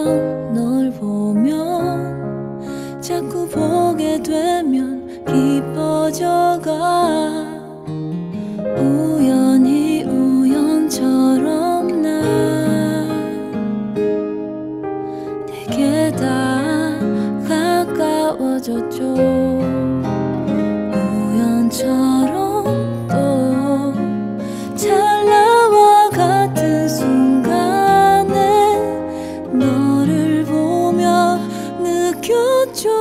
널 보면 자꾸 보게 되면 깊어져가. 우연히 우연처럼 나 내게 다 가까워졌죠. 우연처럼 또 찰나와 같은 순간에 너를 보며 느꼈죠.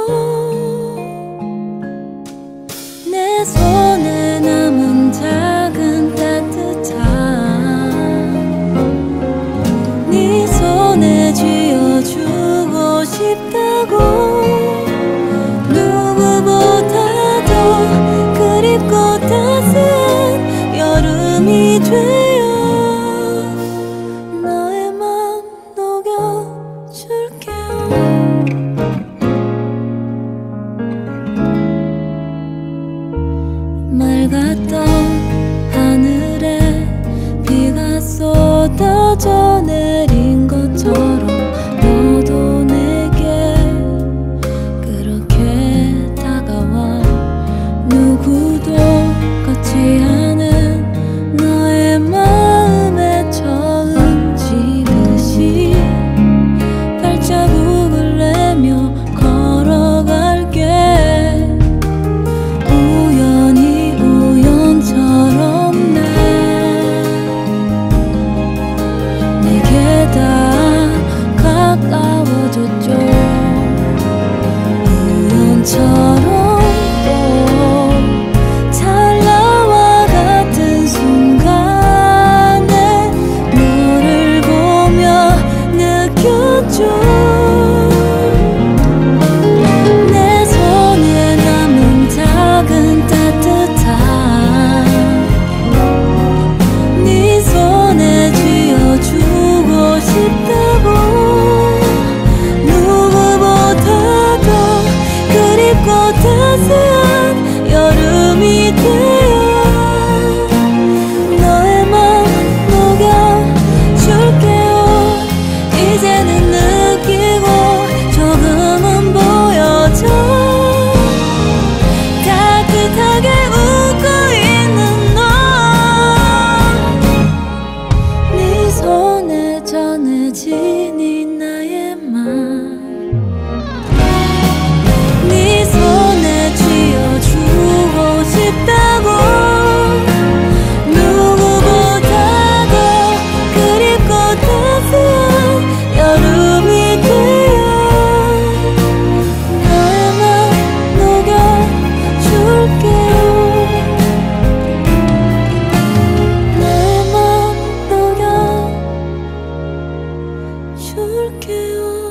내 손에 남은 작은 따뜻함, 네 손에 쥐어주고 싶다고. 누구보다도 그립고 따스한 여름이 되어 너의 맘 녹여줄게요. 맑았던 하늘에 비가 쏟아져 내린 것처럼 너도 내게 그렇게 다가와. 누구도 같지 않은 너의 마음에 처음 지듯이 발자국을 내며 걸어갈게. 우연히 우연처럼 나 내게 다 가까워졌죠. 우연처럼 또 찰나와 같은 순간에 너를 보며 느꼈죠. 내 손에 남은 작은 따뜻함, 네 손에 쥐어주고 싶다고. 누구보다도 그립고 따스한 여름이 되어 너의 맘 녹여줄게요. 이제는 느끼고 조금은 보여져. 따뜻하게 웃고 있는 너, 네 손에 전해진 이 나의 맘, 네 손에 쥐어주고 싶다고. 누구보다도 그립고 따스한 여름이 되어 너의 맘 녹여줄게요. 너의 맘 녹여줄게요.